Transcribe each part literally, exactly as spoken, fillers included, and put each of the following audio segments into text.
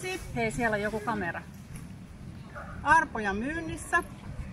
terveisiä. Hei, siellä on joku kamera. Arpoja myynnissä.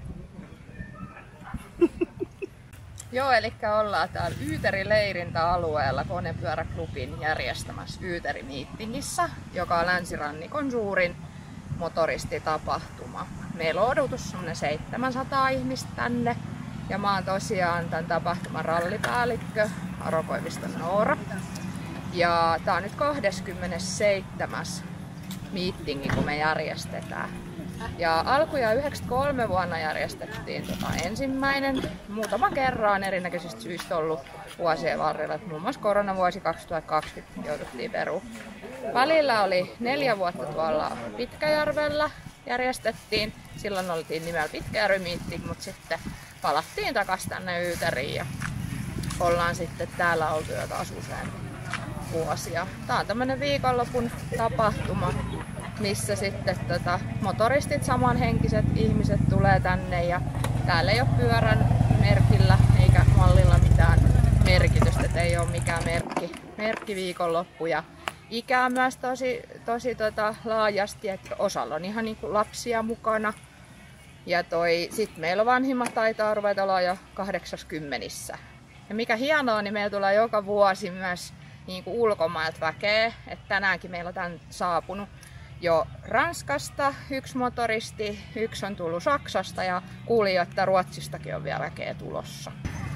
Joo, eli ollaan täällä Yyteri-leirintäalueella Konepyöräklubin järjestämässä Yyteri-miittingissä, joka on länsirannikon suurin motoristitapahtuma. Meillä on odotus semmonen seitsemänsataa ihmistä tänne. Ja mä oon tosiaan tämän tapahtuman rallipäällikkö Aro Koiviston Noora. Ja tää on nyt kahdeskymmenesseitsemäs miittingi, kun me järjestetään. Ja alkuja yhdeksänkymmentäkolme vuonna järjestettiin tota ensimmäinen. Muutaman kerran erinäköisistä syistä ollut vuosien varrella. Muun muassa koronavuosi kaksituhattakaksikymmentä jouduttiin peruun. Välillä oli neljä vuotta tuolla Pitkäjärvellä järjestettiin. Silloin oltiin nimellä Pitkäjärvi-miitting, mutta sitten palattiin takaisin tänne Yyteriin ja ollaan sitten täällä oltu jo taas usein vuosia. Tää on tämmönen viikonlopun tapahtuma, missä sitten tota, motoristit, samanhenkiset ihmiset tulee tänne ja täällä ei ole pyörän merkillä eikä mallilla mitään merkitystä, että ei ole mikään merkki, merkki viikonloppu. Ja ikää myös tosi, tosi tota, laajasti, että osalla on ihan niin kuin lapsia mukana. Ja toi, sit meillä vanhimmat taitaa ruveta olla jo kahdeksankymmentä. Ja mikä hienoa, niin meillä tulee joka vuosi myös niin kuin ulkomailta väkeä. Et tänäänkin meillä on tän saapunut jo Ranskasta yksi motoristi, yksi on tullut Saksasta ja kuulin jo, että Ruotsistakin on vielä väkeä tulossa.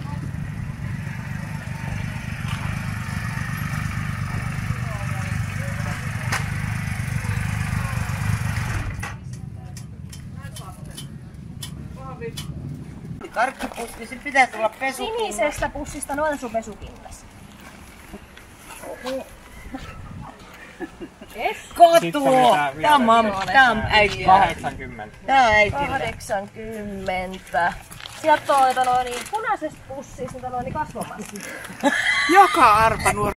Karkkipussi, sit pitää tulla pesukinnas. Sinisestä pussista noin sun pesukinnas. Kotu! Tää on mamma, tää on äiti. kahdeksankymmentä. Tää on äitille. kahdeksankymmentä. Sieltä on jota noin punaisesta pussista jota noin kasvomassa. Joka arpa nuori.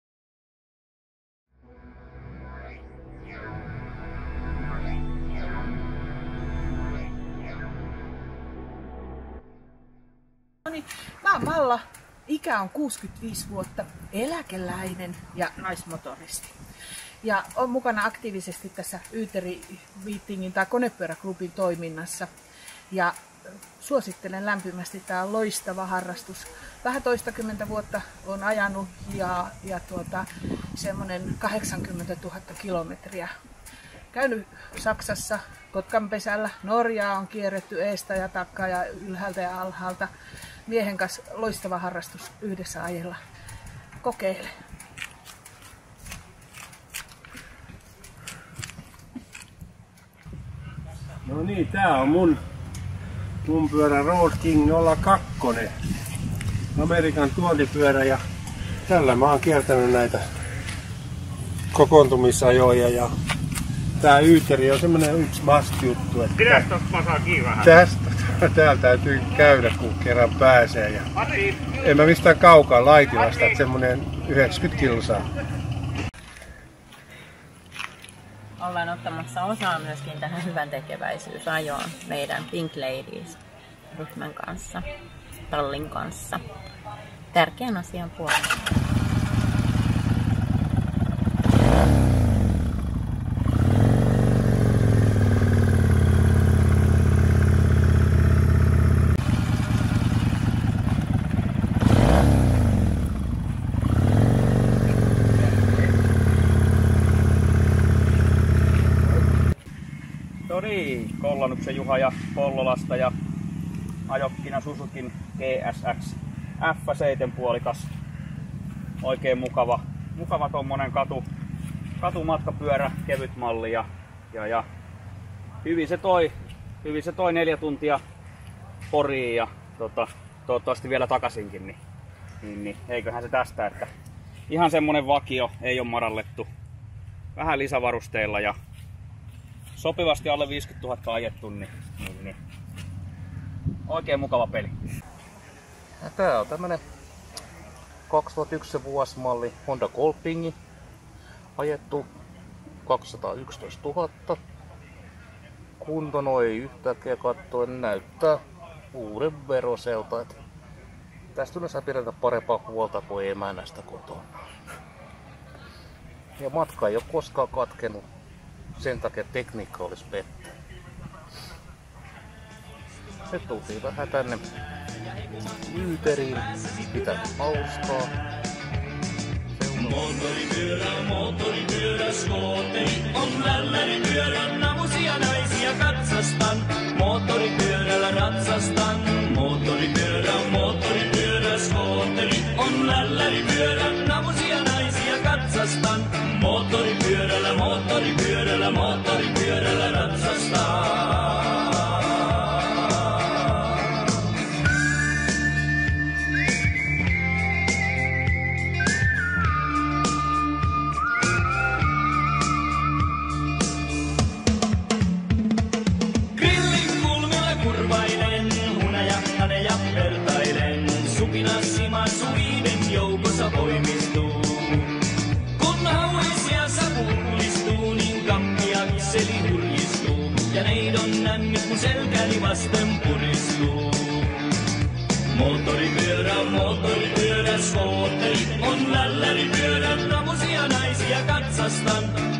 Mä oon Malla, ikä on kuusikymmentäviisi vuotta, eläkeläinen ja naismotoristi. Ja on mukana aktiivisesti tässä Yyteri-miittingin tai Konepyöräklubin toiminnassa. Ja suosittelen lämpimästi, tää on loistava harrastus. Vähän toistakymmentä vuotta on ajanut ja, ja tuota, semmonen kahdeksankymmentätuhatta kilometriä. Käynyt Saksassa, Kotkanpesällä, Norjaa on kierretty eestä ja takkaa ja ylhäältä ja alhaalta. Miehen kanssa loistava harrastus yhdessä ajella. Kokeile. No niin, tää on mun, mun pyörä Road King nolla kaksi. Amerikan tuontipyörä ja tällä mä oon kiertänyt näitä kokoontumisajoja ja tää Yyteri on semmonen yksi must-juttu. Pidä tosta masaa kiinni vähän. Tästä täällä täytyy käydä kun kerran pääsee. Ja en mä mistään kaukaa Laitilasta, että semmonen yhdeksänkymmentä kilsaa. Ollaan ottamassa osaa myöskin tähän hyvän tekeväisyysajoon meidän Pink Ladies-ryhmän kanssa, tallin kanssa. Tärkeän asian puolesta. No niin, Kollanuksen Juha ja Pollolasta ja ajokkina Suzukin G S X F seitsemän puolikas. Oikein mukava, mukava tommonen katu, katumatkapyörä, kevyt malli ja, ja, ja hyvin se toi, hyvin se toi neljä tuntia Poriin ja tota, toivottavasti vielä takaisinkin, niin, niin, niin eiköhän se tästä, että ihan semmonen vakio, ei ole madallettu, vähän lisävarusteilla ja sopivasti alle viisikymmentätuhatta ajettu, niin, niin, niin oikein mukava peli. Ja tää on tämmönen kaksituhattayksi vuosimalli Honda Goldwingi, ajettu kaksisataayksitoistatuhatta. Kunto noin yhtäkkiä katsoen näyttää uuden veroselta. Et tästä yleensä pidetään parempaa huolta kuin emännästä kotona. Ja matka ei ole koskaan katkenut. sen takia tekniikka olisi pettää. Nyt tultiin vähän tänne Yyteriin, pitää hauskaa. Moottoripyörä, moottoripyörä, skooteri on lälläripyörä, namusia naisia katsastan. Moottoripyörällä ratsastan. Moottoripyörä, moottoripyörä, skooteri on lälläripyörä, namusia naisia katsastan. Moottoripyörällä, moottoripyörällä, moottoripyörällä ratsastan. Suiden joukossa voimistuu. Kun hauisia sapullistuu, niin kampia kisseli hurjistuu. Ja neidon nämmit mun selkäni vasten puristuu. Moottoripyörä, moottoripyörä, skooteri on lälläripyörä, namusia naisia katsastan.